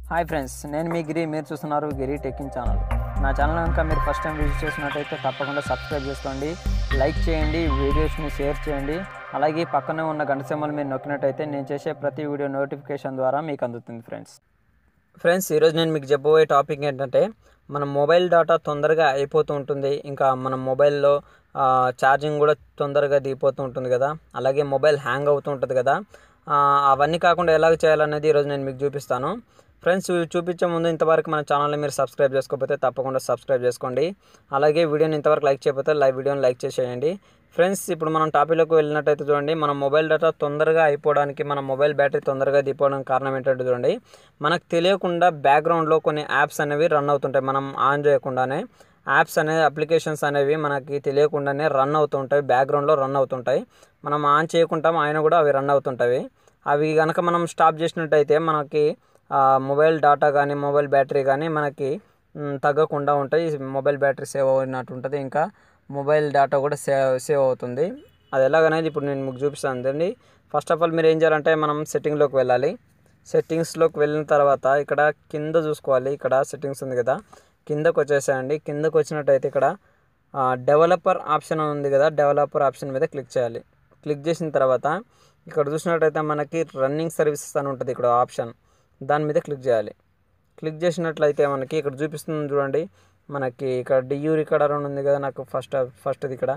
Hi friends, నేను మీ గిరి. మీరు చూస్తున్నారు గిరి టెకింగ్ ఛానల్. నా ఛానల్ కనుక మీరు ఫస్ట్ టైం విజిట్ చేసినట్టయితే తప్పకుండా సబ్స్క్రైబ్ చేసుకోండి, లైక్ చేయండి, వీడియోస్ని షేర్ చేయండి. అలాగే పక్కనే ఉన్న గంట సింబల్ మీరు నొక్కినట్టయితే నేను చేసే ప్రతి వీడియో నోటిఫికేషన్ ద్వారా మీకు అందుతుంది. ఫ్రెండ్స్ ఈరోజు నేను మీకు చెప్పబోయే టాపిక్ ఏంటంటే, మన మొబైల్ డేటా తొందరగా అయిపోతూ ఉంటుంది. ఇంకా మన మొబైల్లో ఛార్జింగ్ కూడా తొందరగా దిగిపోతూ ఉంటుంది కదా, అలాగే మొబైల్ హ్యాంగ్ అవుతూ ఉంటుంది కదా. అవన్నీ కాకుండా ఎలాగ చేయాలనేది ఈరోజు నేను మీకు చూపిస్తాను. ఫ్రెండ్స్ చూపించే ముందు ఇంతవరకు మన ఛానల్ని మీరు సబ్స్క్రైబ్ చేసుకోకపోతే తప్పకుండా సబ్స్క్రైబ్ చేసుకోండి. అలాగే వీడియోని ఇంతవరకు లైక్ చేయకపోతే వీడియోని లైక్ చేసేయండి. ఫ్రెండ్స్ ఇప్పుడు మనం టాపిక్లోకి వెళ్ళినట్టయితే చూడండి, మన మొబైల్ డేటా తొందరగా అయిపోవడానికి, మన మొబైల్ బ్యాటరీ తొందరగా దిగిపోవడానికి కారణం ఏంటంటే చూడండి, మనకు తెలియకుండా బ్యాక్గ్రౌండ్లో కొన్ని యాప్స్ అనేవి రన్ అవుతుంటాయి. మనం ఆన్ చేయకుండానే యాప్స్ అనేవి, అప్లికేషన్స్ అనేవి మనకి తెలియకుండానే రన్ అవుతుంటాయి, బ్యాక్గ్రౌండ్లో రన్ అవుతుంటాయి. మనం ఆన్ చేయకుంటాం, అయినా కూడా అవి రన్ అవుతుంటాయి. అవి కనుక మనం స్టాప్ చేసినట్టయితే మనకి మొబైల్ డేటా కానీ మొబైల్ బ్యాటరీ కానీ మనకి తగ్గకుండా ఉంటాయి. మొబైల్ బ్యాటరీ సేవ్ అయినట్టు ఉంటుంది, ఇంకా మొబైల్ డేటా కూడా సేవ్ అవుతుంది. అది ఎలాగనేది ఇప్పుడు నేను మీకు చూపిస్తాను అండి. ఫస్ట్ ఆఫ్ ఆల్ మీరు ఏం చేయాలంటే, మనం సెట్టింగ్లోకి వెళ్ళాలి. సెట్టింగ్స్లోకి వెళ్ళిన తర్వాత ఇక్కడ కింద చూసుకోవాలి, ఇక్కడ సెట్టింగ్స్ ఉంది కదా, కిందకు వచ్చేసేయండి. కిందకు వచ్చినట్టయితే ఇక్కడ డెవలపర్ ఆప్షన్ ఉంది కదా, డెవలపర్ ఆప్షన్ మీద క్లిక్ చేయాలి. క్లిక్ చేసిన తర్వాత ఇక్కడ చూసినట్టయితే మనకి రన్నింగ్ సర్వీసెస్ అని ఉంటుంది ఇక్కడ ఆప్షన్, దాని మీద క్లిక్ చేయాలి. క్లిక్ చేసినట్లయితే మనకి ఇక్కడ చూపిస్తుంది చూడండి, మనకి ఇక్కడ డియూ రికార్డర్ ఉంది కదా, నాకు ఫస్ట్ది ఇక్కడ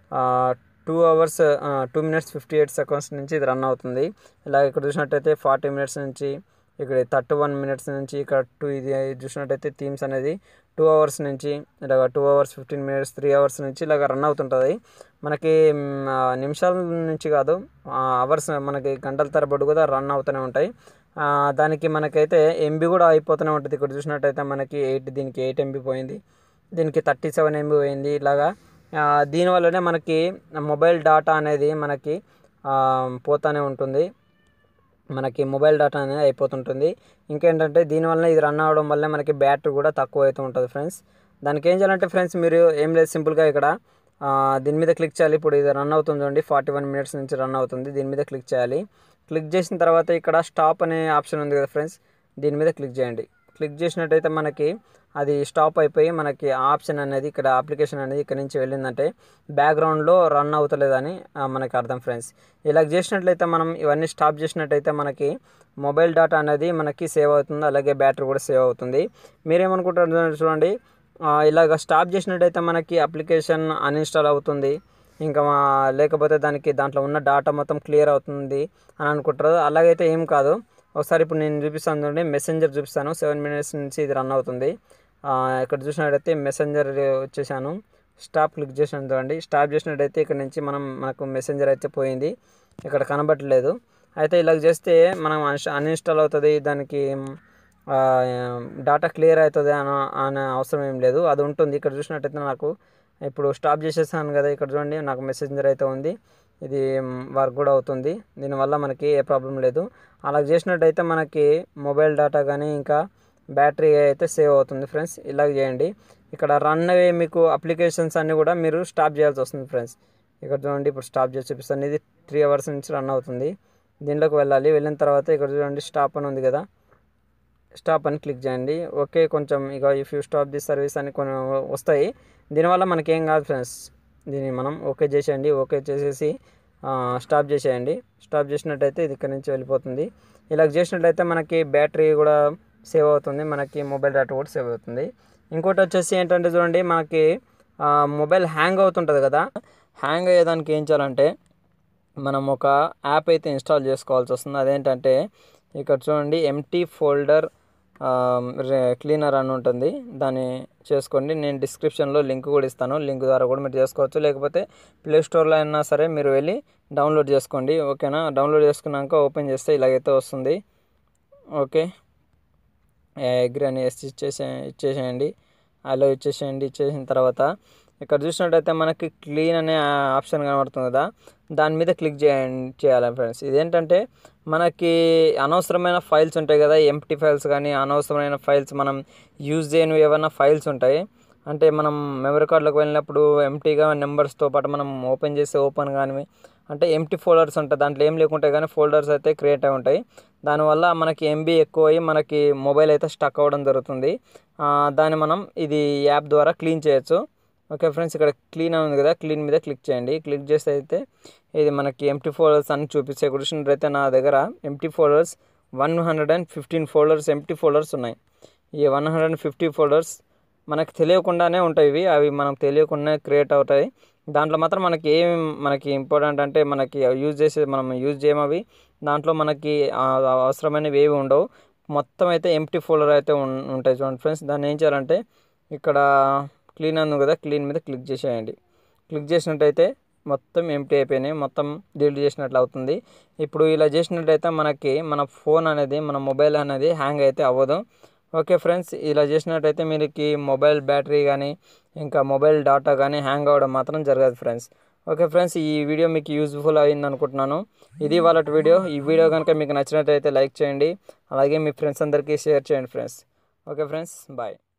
2 hours 2 minutes 58 seconds నుంచి ఇది రన్ అవుతుంది. ఇలా ఇక్కడ చూసినట్టయితే 40 minutes నుంచి, ఇక్కడ 31 minutes నుంచి, ఇక్కడ ఇది చూసినట్టయితే థీమ్స్ అనేది 2 hours నుంచి, ఇలాగ 2 hours 15 minutes 3 hours నుంచి ఇలాగ రన్ అవుతుంటుంది. మనకి నిమిషాల నుంచి కాదు, అవర్స్, మనకి గంటల తరబడి కూడా రన్ అవుతూనే ఉంటాయి. దానికి మనకైతే ఎంబీ కూడా అయిపోతూనే ఉంటుంది. ఇక్కడ చూసినట్టయితే మనకి దీనికి 8 MB పోయింది, దీనికి 37 MB పోయింది. ఇలాగా దీనివల్లనే మనకి మొబైల్ డేటా అనేది మనకి పోతూనే ఉంటుంది, మనకి మొబైల్ డేటా అనేది అయిపోతుంటుంది. ఇంకేంటంటే దీనివల్ల ఇది రన్ అవ్వడం వల్ల మనకి బ్యాటరీ కూడా తక్కువ అవుతూ ఉంటుంది. ఫ్రెండ్స్ దానికి ఏం చేయాలంటే, ఫ్రెండ్స్ మీరు ఏం లేదు, సింపుల్గా ఇక్కడ దీని మీద క్లిక్ చేయాలి. ఇప్పుడు ఇది రన్ అవుతుంది చూడండి, 41 minutes నుంచి రన్ అవుతుంది. దీని మీద క్లిక్ చేయాలి. క్లిక్ చేసిన తర్వాత ఇక్కడ స్టాప్ అనే ఆప్షన్ ఉంది కదా ఫ్రెండ్స్, దీని మీద క్లిక్ చేయండి. క్లిక్ చేసినట్టయితే మనకి అది స్టాప్ అయిపోయి మనకి ఆప్షన్ అనేది, ఇక్కడ అప్లికేషన్ అనేది ఇక్కడ నుంచి వెళ్ళిందంటే బ్యాక్గ్రౌండ్లో రన్ అవుతలేదని మనకి అర్థం. ఫ్రెండ్స్ ఇలా చేసినట్లయితే, మనం ఇవన్నీ స్టాప్ చేసినట్టయితే మనకి మొబైల్ డేటా అనేది మనకి సేవ్ అవుతుంది, అలాగే బ్యాటరీ కూడా సేవ్ అవుతుంది. మీరేమనుకుంటారు చూడండి, ఇలాగ స్టాప్ చేసినట్టయితే మనకి అప్లికేషన్ అన్ఇన్స్టాల్ అవుతుంది, ఇంకా లేకపోతే దాంట్లో ఉన్న డేటా మొత్తం క్లియర్ అవుతుంది అని అనుకుంటారు. అలాగైతే ఏం కాదు. ఒకసారి ఇప్పుడు నేను చూపిస్తాను చూడండి, మెసెంజర్ చూపిస్తాను. 7 minutes నుంచి ఇది రన్ అవుతుంది. ఇక్కడ చూసినట్టయితే మెసెంజర్ వచ్చేసాను, స్టాప్ క్లిక్ చేసాను చూడండి. స్టాప్ చేసినట్టయితే ఇక్కడ నుంచి మనకు మెసెంజర్ అయితే పోయింది, ఇక్కడ కనబట్టలేదు. అయితే ఇలాగ చేస్తే మనం అన్ఇన్స్టాల్ అవుతుంది, దానికి డేటా క్లియర్ అవుతుంది అనే అవసరం ఏం లేదు, అది ఉంటుంది. ఇక్కడ చూసినట్టయితే నాకు ఇప్పుడు స్టాప్ చేసేసాను కదా, ఇక్కడ చూడండి నాకు మెసెంజర్ అయితే ఉంది, ఇది వర్క్ కూడా అవుతుంది. దీనివల్ల మనకి ఏ ప్రాబ్లం లేదు. అలా చేసినట్టయితే మనకి మొబైల్ డేటా కానీ ఇంకా బ్యాటరీ అయితే సేవ్ అవుతుంది. ఫ్రెండ్స్ ఇలాగ చేయండి. ఇక్కడ రన్ అయ్యే మీకు అప్లికేషన్స్ అన్నీ కూడా మీరు స్టాప్ చేయాల్సి వస్తుంది. ఫ్రెండ్స్ ఇక్కడ చూడండి, ఇప్పుడు స్టాప్ చేసి చూపిస్తాను. ఇది 3 hours నుంచి రన్ అవుతుంది. దీంట్లోకి వెళ్ళాలి. వెళ్ళిన తర్వాత ఇక్కడ చూడండి స్టాప్ అని ఉంది కదా, స్టాప్ అని క్లిక్ చేయండి. ఓకే, కొంచెం ఇక if you stop this service అని కొన్ని వస్తాయి. దీనివల్ల మనకేం కాదు ఫ్రెండ్స్, దీన్ని మనం ఓకే చేసేయండి. ఓకే చేసేసి స్టాప్ చేసేయండి. స్టాప్ చేసినట్టయితే ఇది ఇక్కడ నుంచి వెళ్ళిపోతుంది. ఇలా చేసినట్టయితే మనకి బ్యాటరీ కూడా సేవ్ అవుతుంది, మనకి మొబైల్ డేటా కూడా సేవ్ అవుతుంది. ఇంకోటి వచ్చేసి ఏంటంటే చూడండి, మనకి మొబైల్ హ్యాంగ్ అవుతుంటుంది కదా, హ్యాంగ్ అయ్యేదానికి ఏం చేయాలంటే మనం ఒక యాప్ అయితే ఇన్స్టాల్ చేసుకోవాల్సి వస్తుంది. అదేంటంటే ఇక్కడ చూడండి, ఎంటీ ఫోల్డర్ క్లీనర్ అని ఉంటుంది, దాన్ని చేసుకోండి. నేను డిస్క్రిప్షన్లో లింక్ కూడా ఇస్తాను, లింక్ ద్వారా కూడా మీరు చేసుకోవచ్చు, లేకపోతే ప్లేస్టోర్లో అయినా సరే మీరు వెళ్ళి డౌన్లోడ్ చేసుకోండి. ఓకేనా, డౌన్లోడ్ చేసుకున్నాక ఓపెన్ చేస్తే ఇలాగైతే వస్తుంది. ఓకే, అగ్రీ అని ఇచ్చేసేయండి, అలా ఇచ్చేసేయండి. ఇచ్చేసిన తర్వాత ఇక్కడ చూసినట్టయితే మనకి క్లీన్ అనే ఆప్షన్ కనబడుతుంది కదా, దాని మీద క్లిక్ చేయాలి ఫ్రెండ్స్. ఇదేంటంటే మనకి అనవసరమైన ఫైల్స్ ఉంటాయి కదా, ఎంప్టీ ఫైల్స్ కానీ అనవసరమైన ఫైల్స్, మనం యూజ్ చేయని ఏమైనా ఫైల్స్ ఉంటాయి అంటే, మనం మెమరీ కార్డులోకి వెళ్ళినప్పుడు ఎంప్టీగా నెంబర్స్తో పాటు మనం ఓపెన్ చేస్తే ఓపెన్ కానీ అంటే ఎంప్టీ ఫోల్డర్స్ ఉంటాయి, దాంట్లో ఏం లేకుంటాయి కానీ ఫోల్డర్స్ అయితే క్రియేట్ అయి ఉంటాయి. దానివల్ల మనకి ఎంబీ ఎక్కువ అయ్యి మనకి మొబైల్ అయితే స్టక్ అవ్వడం జరుగుతుంది. దాన్ని మనం ఇది యాప్ ద్వారా క్లీన్ చేయొచ్చు. ఓకే ఫ్రెండ్స్, ఇక్కడ క్లీన్ అని ఉంది కదా, క్లీన్ మీద క్లిక్ చేయండి. క్లిక్ చేస్తే అయితే ఇది మనకి ఎంటీ ఫోల్డర్స్ అని చూపిస్తే చూసినట్లయితే నా దగ్గర empty folders 115 folders empty folders ఉన్నాయి. ఈ 150 ఫోల్డర్స్ మనకు తెలియకుండానే ఉంటాయి. అవి మనకు తెలియకుండా క్రియేట్ అవుతాయి. దాంట్లో మాత్రం మనకి ఇంపార్టెంట్ అంటే మనకి మనం యూజ్ చేయము. అవి దాంట్లో మనకి అవసరమైనవి ఏవి ఉండవు. మొత్తం అయితే ఎంటీ ఫోల్డర్ అయితే ఉంటాయి. చూడండి ఫ్రెండ్స్, దాన్ని ఏం చేయాలంటే ఇక్కడ క్లీన్ ఉంది కదా, క్లీన్ మీద క్లిక్ చేసేయండి. క్లిక్ చేసినట్టయితే మొత్తం ఎంటీ అయిపోయినాయి, మొత్తం డిలీట్ చేసినట్లు అవుతుంది. ఇప్పుడు ఇలా చేసినట్టయితే మనకి మన ఫోన్ అనేది మన మొబైల్ అనేది హ్యాంగ్ అయితే అవ్వదు. ఓకే ఫ్రెండ్స్, ఇలా చేసినట్టయితే మీకు మొబైల్ బ్యాటరీ కానీ ఇంకా మొబైల్ డాటా కానీ హ్యాంగ్ అవ్వడం మాత్రం జరగదు ఫ్రెండ్స్. ఓకే ఫ్రెండ్స్, ఈ వీడియో మీకు యూజ్ఫుల్ అయింది అనుకుంటున్నాను. ఇది వాళ్ళ వీడియో. ఈ వీడియో కనుక మీకు నచ్చినట్టయితే లైక్ చేయండి, అలాగే మీ ఫ్రెండ్స్ అందరికీ షేర్ చేయండి ఫ్రెండ్స్. Okay friends, bye.